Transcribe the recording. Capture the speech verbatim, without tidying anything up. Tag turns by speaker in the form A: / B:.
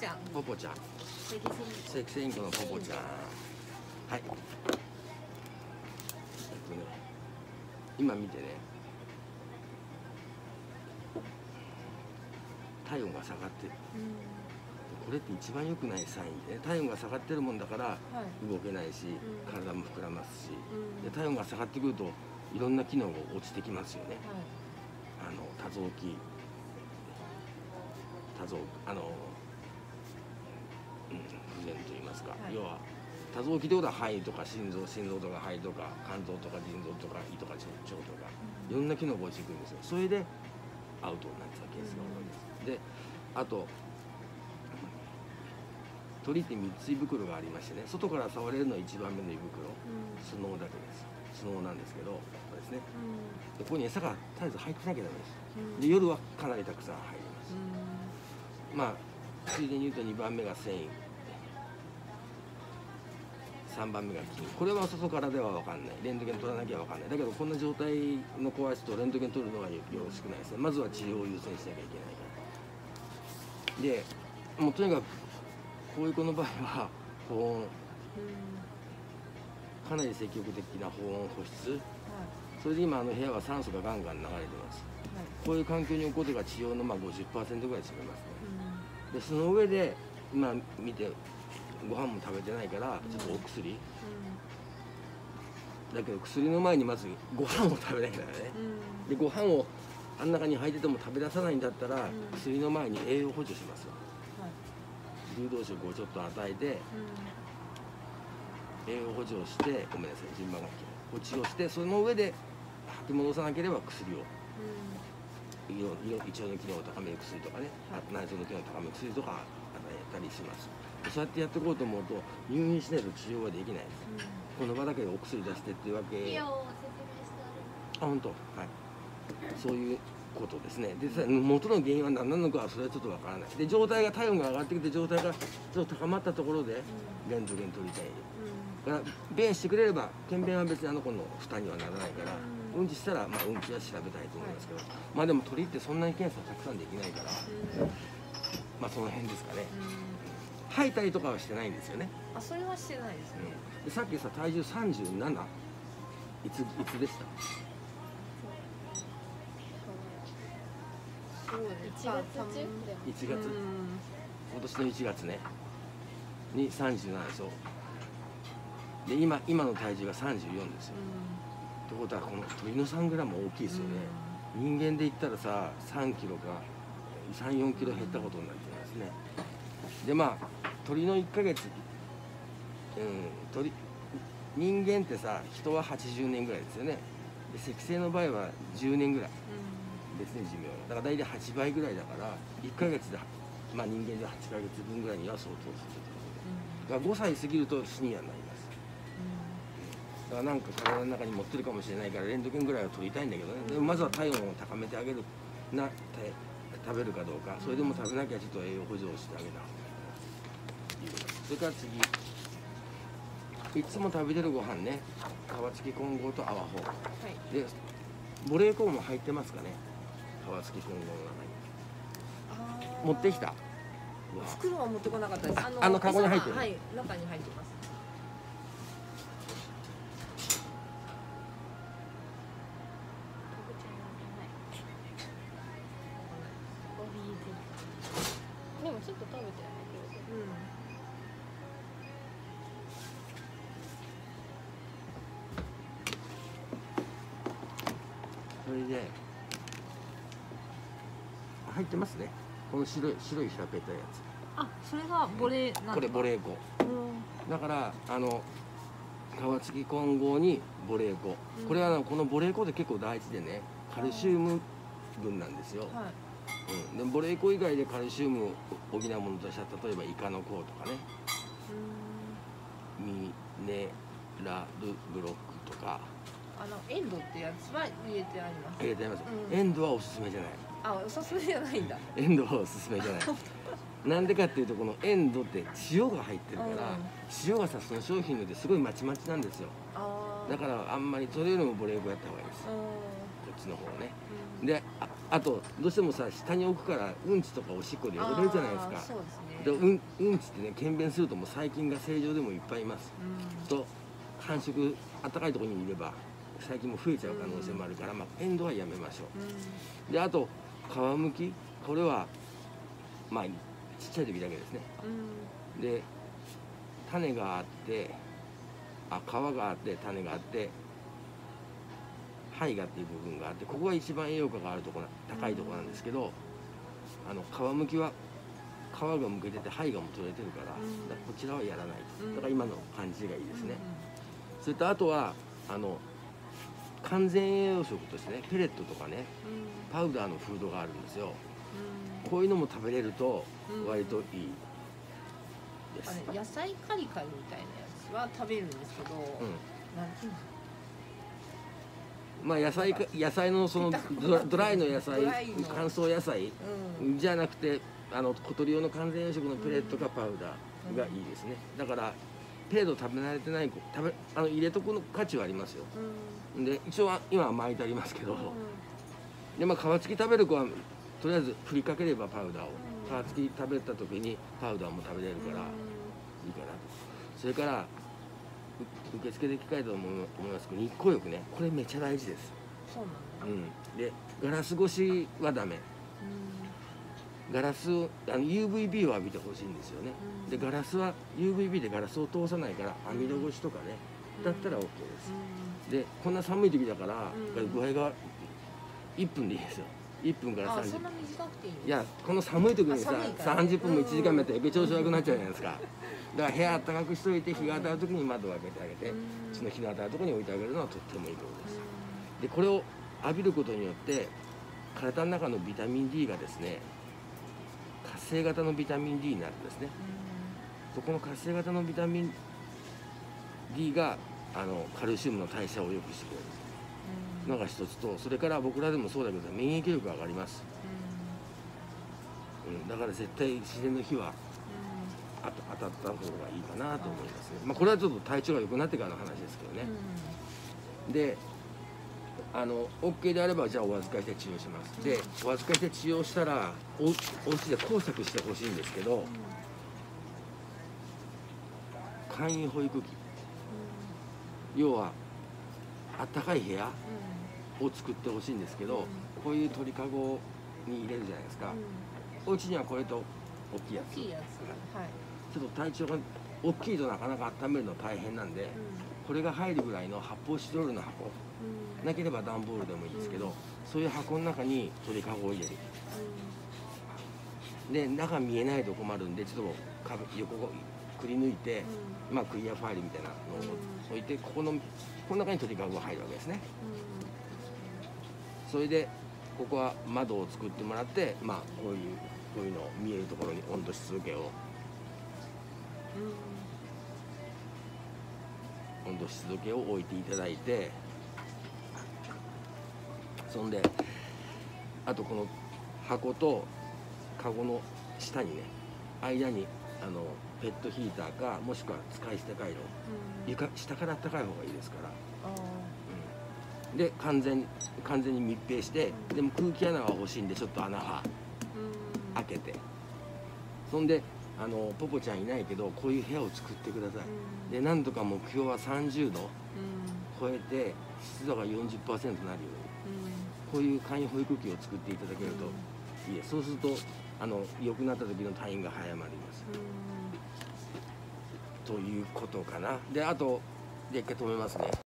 A: ゃん。
B: ポポちゃん。セキセイインコのポポちゃん。はい。えっとね、今見てね。体温が下がってる。これって一番良くないサインで、ね、体温が下がってるもんだから動けないし、はい、体も膨らますし、うん、で体温が下がってくるといろんな機能が落ちてきますよね。はい、あの多臓器多臓あの、うん、不全といいますか、はい、要は多臓器ってことは肺とか心臓心臓とか肺とか肝臓とか腎臓とか胃とか腸とか、うん、いろんな機能が落ちてくるんですよ。それでアウトになっちゃうケースが多いです。であと鳥ってみっつ胃袋がありましてね、外から触れるのはいちばんめの胃袋、スノーだけです。スノーなんですけど、ここですね。でここに餌が絶えず入ってなきゃダメです。で夜はかなりたくさん入ります。まあついでに言うとにばんめが繊維、さんばんめが筋。これは外からでは分かんない。レントゲン取らなきゃ分かんない。だけどこんな状態の子はちょっとレントゲン取るのがよろしくないですね。まずは治療を優先しなきゃいけないから。でもうとにかくこういう子の場合は保温、かなり積極的な保温保湿、はい、それで今あの部屋は酸素がガンガン流れてます、はい、こういう環境に置くことが治療のまあ ごじゅっパーセント ぐらい占めますね、うん、でその上で今見てご飯も食べてないからちょっとお薬、うんうん、だけど薬の前にまずご飯を食べなきゃだね、うん、でご飯をあん中に入ってても食べ出さないんだったら、うん、薬の前に栄養補助しますよ。流動食をちょっと与えて、うん、栄養補助をして、ごめんなさい、順番が補充をして、その上で吐き戻さなければ薬を、うん、胃腸の機能を高める薬とかね、はい、内臓の機能を高める薬とか与えたりします。そうやってやっていこうと思うと入院しないと治療はできないです、うん、この場だけでお薬出してっていうわけ。あ、本当、はい、そういうことですね。で元の原因は何なのかはそれはちょっとわからない。で状態が体温が上がってきて状態がちょっと高まったところでレントゲン取りたい。だから便してくれれば検便は別にあの子の負担にはならないから、うんちしたらまあうんちは調べたいと思いますけど、はい、まあでも鳥ってそんなに検査たくさんできないから、まあその辺ですかね。吐いたりとかはしてないんですよね。
A: あ、それはしてないですね。
B: うん、でさっきさ体重さんじゅうなな、いついつでした？
C: いちがつ中？
B: いちがつ、今年のいちがつねにさんじゅうななでしょ。で今今の体重がさんじゅうよんですよ。ってことはこの鳥のさんグラム大きいですよね。人間で言ったらささんキロかさん、よんキロ減ったことになってますね。でまあ鳥のいっかげつ、うん、鳥人間ってさ人ははちじゅうねんぐらいですよね。で赤星の場合はじゅうねんぐらい。別に寿命だから大体はちばいぐらいだからいっかげつで、まあ、人間ではちかげつぶんぐらいには相当するということで、だからごさい過ぎるとシニアになります、うん、だからなんか体の中に持ってるかもしれないからレントゲンぐらいは取りたいんだけどね、でもまずは体温を高めてあげるな食べるかどうか、それでも食べなきゃちょっと栄養補助をしてあげた方がいいということです。それから次いつも食べてるご飯ね、皮付き混合と泡法、はい、でボレーコーンも入ってますかね。皮付き混合の中に持ってきた。
A: 袋は持ってこなかったです。あの、
B: あのカゴに入ってる。
A: はい、中に入ってます。
C: でもちょっと食べてあげて。うん。
B: それで入ってますね。この白い白い平べったいやつ。
A: あ、それがボレーなんだ。
B: これボレー粉。だからあの皮付き混合にボレー粉。うん、これはこのボレー粉って結構大事でね、カルシウム分なんですよ。はい、うん。でボレー粉以外でカルシウムを補うものとしては例えばイカの粉とかね。ミネラルブロックとか。
A: あのエンドってやつは入れてあります。
B: 入れてあります。うん、エンドはおすすめじゃない。
A: あ、おすすめじゃないんだ。
B: エンドはおすすめじゃない。なんでかっていうとこのエンドって塩が入ってるから、うん、塩がさその商品によってすごいまちまちなんですよ。だからあんまりそれよりもボレー粉やった方がいいです。こっちの方ね。うん、で あ, あとどうしてもさ下に置くからうんちとかおしっこで汚れるじゃないですか。そうですね。 でうんうんちってね検便するともう細菌が正常でもいっぱいいます。
A: うん
B: と繁殖暖かいところにいれば細菌も増えちゃう可能性もあるから、まあ、エンドはやめましょう。であと皮むき、これはまあちっちゃい時だけですね。
A: うん
B: で種があってあ皮があって種があって胚芽っていう部分があって、ここが一番栄養価があるところ高いところなんですけど、あの皮むきは皮がむけてて胚芽も取れてるから、
A: うん
B: だからこちらはやらないと。
A: うん
B: だから今の感じがいいですね。
A: う
B: それとあとはあの完全栄養食としてねペレットとかね
A: んうん
B: パウダーのフードがあるんですよ。
A: うん
B: こういうのも食べれると
A: うん
B: 割といいです。
A: あれ野菜カリカリみたいなやつは食べるんですけど、
B: うん
A: なんていうの
B: まあ野菜か野菜のそのドラドライの野菜
A: ドライの
B: 乾燥野菜
A: うん
B: じゃなくてあの小鳥用の完全養殖のペレットかパウダーがいいですね。だからペレット食べ慣れてない子食べあの入れとくの価値はありますよ。
A: うん
B: で一応は今は巻いてありますけど、
A: うん
B: でまあ皮付き食べる子はとりあえず振りかければパウダーを
A: うん
B: 皮付き食べた時にパウダーも食べれるからいいかなと。それからう受付で聞かれたと思い思いますけど日光浴ね、これめっちゃ大事です。
A: そうなんだ、
B: うん、でガラス越しはダメ。ガラスをあの ユーブイビー を浴びてほしいんですよね。
A: うん
B: でガラスは ユーブイビー でガラスを通さないから網戸越しとかね、だったら OK です。でこんな寒い時だから、
A: うん
B: 具合がいっぷんでいいですよ。いっぷんからさんじゅっぷん。
A: あそんな短くていいの
B: いやこの寒い時にさ
A: あ寒いからね
B: さんじゅっぷんもいちじかんもやったらやけ調子悪くなっちゃうじゃないですか。だから部屋あったかくしといて日が当たる時に窓を開けてあげて、
A: うん
B: その日の当たるところに置いてあげるのはとってもいいことです。でこれを浴びることによって体の中のビタミン D がですね活性型のビタミン D になるんですね。そこの活性型のビタミン D があのカルシウムの代謝を良くしてくれるのが一つと、それから僕らでもそうだけど免疫力が上がります、うん、だから絶対自然の日はあと当たった方がいいかなと思いますね。まあこれはちょっと体調が良くなってからの話ですけどね。であの OK であればじゃあお預かりして治療します。でお預かりして治療したらおお家で工作してほしいんですけど、簡易保育器、要はあったかい部屋を作ってほしいんですけど、こういう鳥かごに入れるじゃないですか。お家にはこれと大きいやつ、
A: 大きいやつ、はい、
B: ちょっと体調が大きいとなかなか温めるの大変なんで、これが入るぐらいの発泡スチロールの箱、なければ段ボールでもいいですけど、そういう箱の中に鳥かごを入れる。で中見えないと困るんでちょっと壁横をくり抜いて、まあクリアファイルみたいなのを置いて、ここのこの中に鳥かごが入るわけですね。それでここは窓を作ってもらって、まあこういうこういうのを見えるところに温度湿度計を温度湿度計を置いていただいて、そんであとこの箱とカゴの下にね間にあのペットヒーターかもしくは使い捨て回路、床下から暖かい方がいいですから、うん、で完全完全に密閉して、でも空気穴が欲しいんでちょっと穴は開けて、そんであのポポちゃんいないけどこういう部屋を作ってください。でなんとか目標はさんじゅうど超えて湿度が よんじゅっパーセント になるように、こういう簡易保育器を作っていただけるといいです。そうするとあの良くなった時の退院が早まります、ということかな。であとで一回止めますね。